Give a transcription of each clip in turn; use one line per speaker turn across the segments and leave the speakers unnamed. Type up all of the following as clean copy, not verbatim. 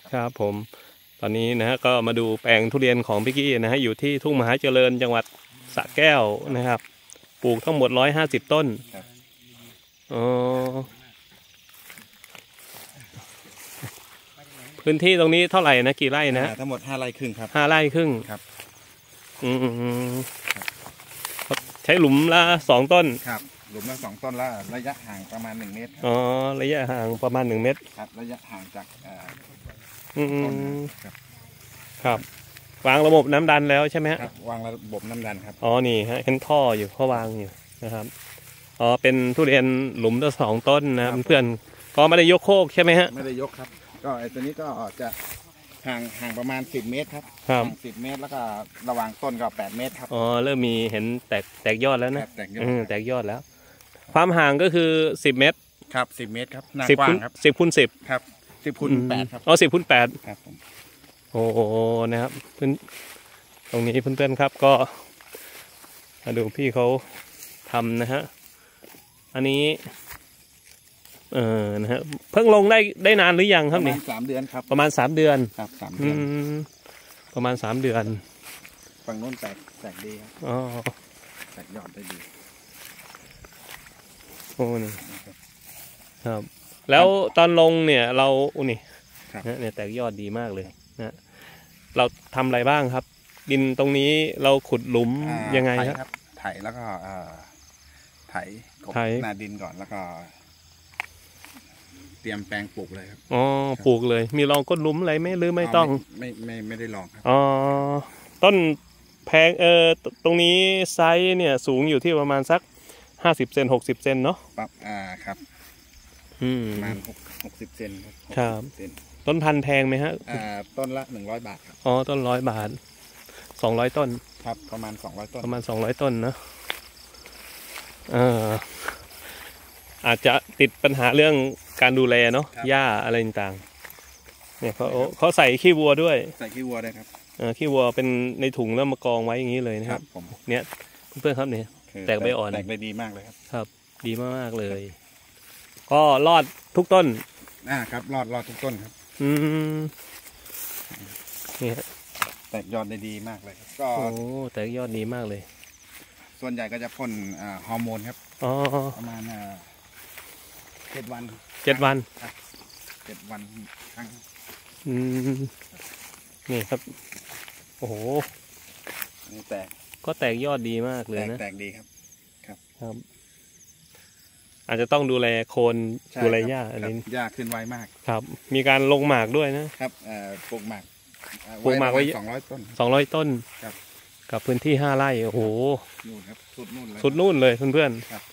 ครับผมตอนนี้นะฮะก็มาดูแปลงทุเรียนของพี่กี้นะฮะอยู่ที่ทุ่งมหาเจริญจังหวัดสระแก้วนะครับปลูกทั้งหมด150 ต้นอ๋อพื้นที่ตรงนี้เท่าไหร่นะกี่ไร่นะ
ทั้งหมด5 ไร่ครึ่งครับ
5 ไร่ครึ่ง
ครับ
ใช้หลุมละ2 ต้น
ครับหลุมละ2 ต้นแล้วระยะห่างประมาณ1 เมตร
อ๋อระยะห่างประมาณ1 เมตร
ครับระยะห่างจาก
ต้นครับวางระบบน้ำดันแล้วใช่ไหมครับ
วางระบบน้ำดันครับ
อ๋อนี่ฮะเห็นท่ออยู่เขาวางอยู่นะครับอ๋อเป็นทุเรียนหลุมละ2 ต้นนะเพื่อนก็ไม่ได้ยกโคกใช่ไหมฮะ
ไม่ได้ยกครับก็ไอ้ตัวนี้ก็จะห่างประมาณ10 เมตรครับ
ห่าง
10 เมตรแล้วก็ระหว่างต้นก็8 เมตรครับ
อ๋อเริ่มมีเห็นแตกยอดแล้วนะแตกยอดแล้วความห่างก็คือ10 เมตร
ครับ10 เมตรครับหน้ากว้างครับ
10 คูณ 10
ครับ10 คูณ 8ครับ
อ๋อ10 คูณ 8
ครับผม
โอ้นะครับตรงนี้เพื่อนๆครับก็มาดูพี่เขาทำนะฮะอันนี้นะฮะเพิ่งลงได้นานหรือยังครับนี่
ประมาณ3 เดือนครับ
ประมาณ3 เดือน
ครับ3 เดือน
ประมาณ3 เดือน
ฝั่งโน้นแตกดีครับ
อ๋อ
แตกยอดได้ดี
โอ้นี่ครับแล้วตอนลงเนี่ยเรานี่เนี่ยแตกยอดดีมากเลยนะเราทำอะไรบ้างครับดินตรงนี้เราขุดหลุมยังไงครับ
ไถแล้วก็ไถกบหน้าดินก่อนแล้วก็เตรียมแปลงปลูกเลยครับ
อ๋อปลูกเลยมีลองก้นหลุมอะไรไหมหรือไม่ต้อง
ไม่ได้ลองครับ
อ๋อต้นแพงตรงนี้ไซส์เนี่ยสูงอยู่ที่ประมาณสัก50 เซน60 เซนเนาะ
ครับครับประมาณ60 เซน
ครับต้นพันธุ์แพงไหมฮะ
ต้นละ100 บาทครับ
อ๋อต้น100 บาท200 ต้น
ครับประมาณ200 ต้น
ประมาณ200 ต้นนะอาจจะติดปัญหาเรื่องการดูแลเนาะหญ้าอะไรต่างๆเนี่ยเขาใส่ขี้วัวด้วย
ใส่ขี้วัวได้ครับ
ขี้วัวเป็นในถุงแล้วมากองไว้อย่างนี้เลยนะครับเนี่ยเพื่อนๆครับเนี่ยแตกใบอ่อน
แตกได้ดีมากเลยครับ
ครับดีมากๆเลยก็รอดทุกต้น
ครับรอดทุกต้นครับ
นี่
แตกยอดได้ดีมากเลยก็
แตกยอดดีมากเลย
ส่วนใหญ่ก็จะพ่นฮอร์โมนครับประมาณ7 วัน
7 วัน
ครับ7 วันครั้ง
นี่ครับโอ้โห
นี่
ก็แตกยอดดีมากเลยนะ
แตกดีครับ
ครับอาจจะต้องดูแลโคนดูแลหญ้าอะไร
หญ้าขึ้นไวมาก
ครับมีการลงหมากด้วยนะครับ
ปลูกหมาก
ไว้
200 ต้น
200 ต้น
ครับ
กับพื้นที่5 ไร่โอ้โห
นู่นครับสุด
นู่นเลยเพื่อนๆครับ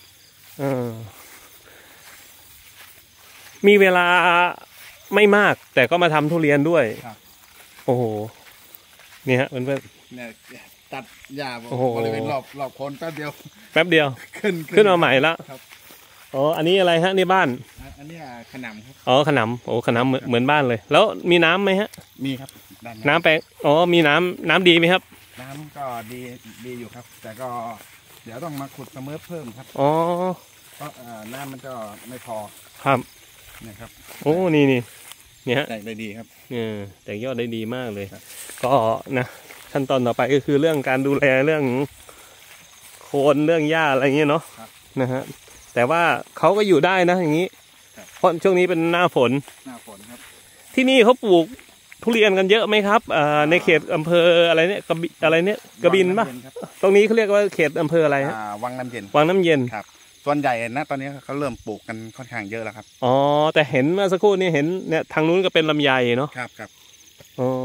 มีเวลาไม่มากแต่ก็มาทำทุเรียนด้วยโอ้โหนี่ฮะเพื่อน
ๆเนี่ยตัดหญ้าบริเวณรอบโคนแป๊บเดียวขึ้น
มาใหม่ละอ๋ออันนี้อะไรฮะนี่บ้าน
อันนี้ขนำครับ
อ๋อขนำโอ้ขนำเหมือนบ้านเลยแล้วมีน้ำไหมฮะ
มีครับ
น้ำแปลงอ๋อมีน้ำดีไหมครับ
น้ำก็ดีอยู่ครับแต่ก็เดี๋ยวต้องมาขุดเสมอเพิ่มครับ
อ๋อ
เพราะน้ำมันก็ไม่พอ
ครับ
นะครับ
โอ้นี่เนี่ย
แตกได้ดีครับ
แตกยอดได้ดีมากเลยก็นะขั้นตอนต่อไปก็คือเรื่องการดูแลเรื่องโคนเรื่องหญ้าอะไรเงี้ยเนาะนะฮะแต่ว่าเขาก็อยู่ได้นะอย่างนี้เพราะช่วงนี้เป็นหน้าฝน
ครับ
ที่นี่เขาปลูกทุเรียนกันเยอะไหมครับในเขตอำเภออะไรเนี่ยกระบินป่ะตรงนี้เขาเรียกว่าเขตอำเภออะไรฮะ
วังน้ำเย็นครับส่วนใหญ่นะตอนนี้เขาเริ่มปลูกกันค่อนข้างเยอะแล้วครับ
อ๋อแต่เห็นเมื่อสักครู่นี้เห็นเนี่ยทางนู้นก็เป็นลำไยเนาะ
ครับ
อ๋อ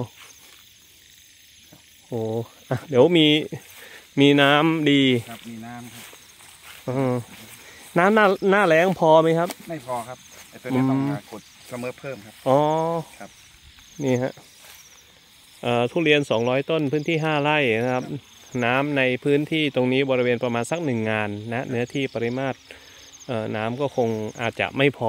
โอ้เดี๋ยวมีน้ำดี
ครับมีน้ำครับ
น้ำหน้าแล้งพอไหมครับ
ไม่พอครับไอ้ตัวนี้ต้องขุดเสมอเพิ่มครับ
อ๋อครับนี่ฮะทุเรียน200 ต้นพื้นที่5 ไร่นะครับน้ำในพื้นที่ตรงนี้บริเวณประมาณสัก1 งานนะเนื้อที่ปริมาตรน้ำก็คงอาจจะไม่พอ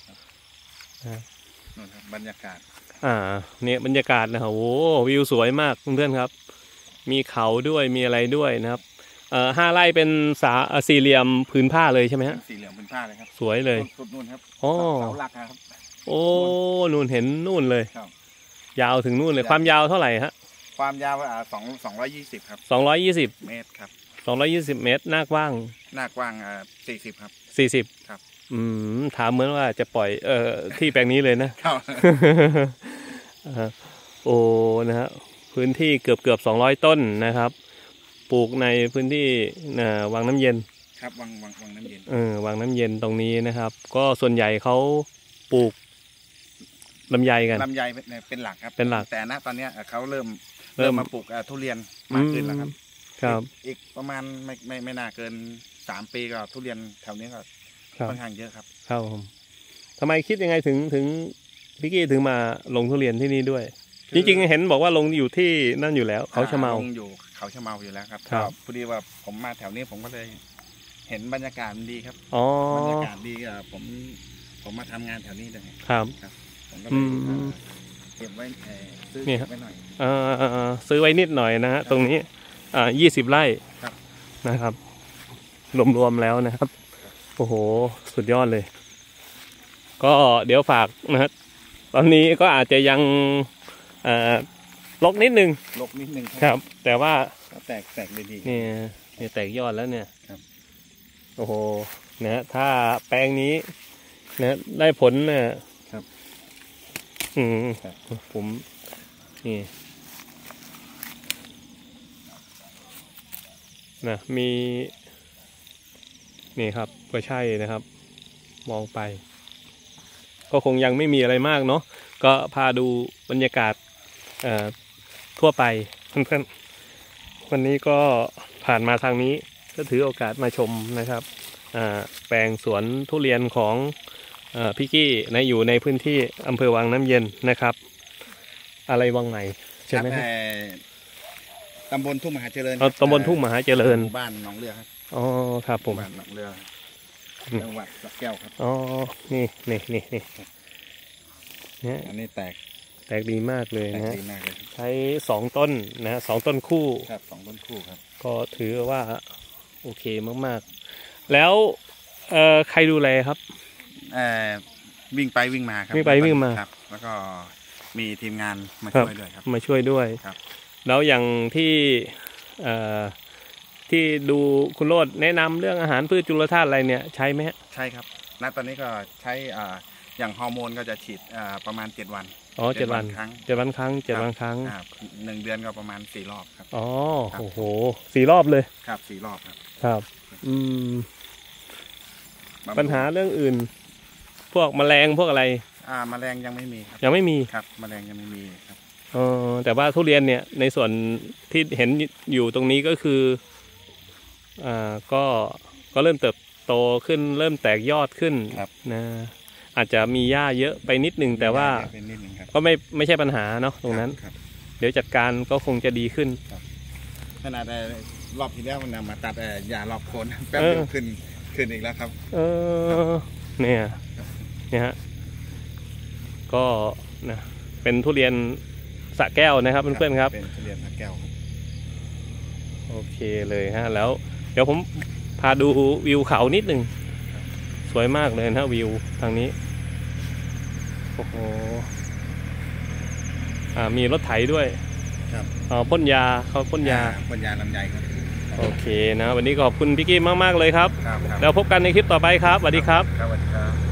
บรรยากาศ
เนี่ยบรรยากาศนะครับโอ้วิวสวยมากเพื่อนๆครับมีเขาด้วยมีอะไรด้วยนะครับ5 ไร่เป็นสี่เหลี่ยมผืนผ้าเลยใช่ไหมฮะ
สี่เหลี่ยมผืนผ้าเลยครับ
สวยเลย
สุดนู่นครับ
อ๋อ
เสาหลักครับ
โอ้นู่นเห็นนู่นเลย
ครับ
ยาวถึงนู่นเลยความยาวเท่าไหร่ฮะ
ความยาว220 ครับ
220
เมตรครับ
220 เมตรหน้ากว้าง
หน้ากว้าง40 ครับ
40
ครับ
ถามเหมือนว่าจะปล่อยที่แปลงนี้เลยนะครับ โอ้นะฮะพื้นที่เกือบ200 ต้นนะครับปลูกในพื้นที่วังน้ำเย็น
ครับวังน้ำเย็น
วังน้ำเย็นตรงนี้นะครับ ก็ส่วนใหญ่เขาปลูกลำไยกัน
ลำไยเป็นหลักครับ
เป็นหลัก
แต่ณตอนนี้เขาเริ่มมาปลูกทุเรียนมากขึ้นแล้วครับ
ครับ
อีกประมาณไม่น่าเกิน3 ปีก็ทุเรียนแถวนี้ก็ค่อนข้างเยอะครับ
ครับผมทำไมคิดยังไงถึงพี่กี้ถึงมาลงทุเรียนที่นี่ด้วยจริงๆเห็นบอกว่าลงอยู่ที่นั่นอยู่แล้วเขาชะเมา
ลงอยู่เขาชะเมาอยู่แล้วครับพอดีว่าผมมาแถวนี้ผมก็เลยเห็นบรรยากาศมันดีครับบรรยากาศดีผมมาทำงานแถวนี้เลย
ครับ
ผมก็เลยเก็บไว้ซื้อไว้หน่อย
ซื้อไว้นิดหน่อยนะฮะตรงนี้20 ไร่นะครับรวมๆแล้วนะครับโอ้โหสุดยอดเลยก็เดี๋ยวฝากนะฮะตอนนี้ก็อาจจะยังลกนิดนึงครับแต่ว่า
แตกดี
เนี่ยแตกยอดแล้วเนี่ย
ครับ
โอ้โหนะถ้าแปลงนี้นะได้ผลนะครับผมนี่นะมีนี่ครับก็ใช่นะครับมองไปก็คงยังไม่มีอะไรมากเนาะก็พาดูบรรยากาศทั่วไปเพื่อนๆวันนี้ก็ผ่านมาทางนี้ก็ถือโอกาสมาชมนะครับแปลงสวนทุเรียนของพี่กี้นะอยู่ในพื้นที่อำเภอวังน้ำเย็นนะครับอะไรวังไหนใช่ไหมครับ
ตำบลทุ่งมหาเจริญ
ตำบลทุ่งมหาเจริญ
บ้านหนองเรือครับ
อ๋อครับผม
บ้านหนองเรือจังหวัดสระแก้วครับ
อ๋อนี่
อันนี้แต
กดีมากเลยนะใช้2 ต้นนะ2 ต้นคู่
ครับ2 ต้นคู่ครับ
ก็ถือว่าโอเคมากๆแล้วใครดูแลครับ
วิ่งไปวิ่งมาครับ
วิ่งไปวิ่งมา
ครับแล้วก็มีทีมงานมาช่วยด้วยครับ
มาช่วยด้วย
ครับ
แล้วอย่างที่ดูคุณโรจน์แนะนำเรื่องอาหารพืชจุลธาตุอะไรเนี่ยใช้ไหมฮะ
ใช่ครับณตอนนี้ก็ใช้อย่างฮอร์โมนก็จะฉีดประมาณ7 วัน
อ๋อ7 วัน
ครั้ง
7 วันครั้ง7 วันครั้ง
1 เดือนก็ประมาณ4 รอบครับ
อ๋อโอ้โห4 รอบเลย
ครับ4 รอบครับ
ครับปัญหาเรื่องอื่นพวกแมลงพวกอะไร
แมลงยังไม่มีครับ
ยังไม่มี
ครับแมลงยังไม่มีครับ
แต่ว่าทุเรียนเนี่ยในส่วนที่เห็นอยู่ตรงนี้ก็คือก็เริ่มเติบโตขึ้นเริ่มแตกยอดขึ้นนะอาจจะมีหญ้าเยอะไปนิดนึงแต่ว่าก็ไม่ใช่ปัญหาเนาะตรงนั้นเดี๋ยวจัดการก็คงจะดีขึ้น
ขนาดรอบที่แล้วมันมาตัดยารอบโคนแป๊บเดียวขึ้นอีกแล้วครับ
เนี่ยฮะก็นะเป็นทุเรียนสระแก้วนะครับเพื่อนๆครับ
เป็นทุเรียนสระแก้ว
โอเคเลยฮะแล้วเดี๋ยวผมพาดูวิวเขานิดหนึ่งสวยมากเลยนะวิวทางนี้โอ้โหมีรถไถด้วย
ครับ
พ่นยาเขาพ่นยา
ลำไยครับ
โอเคนะวันนี้ขอบคุณพี่กี้มากๆเลยครับแล้วพบกันในคลิปต่อไปครับสวัสดีครับ
สวัสดีครับ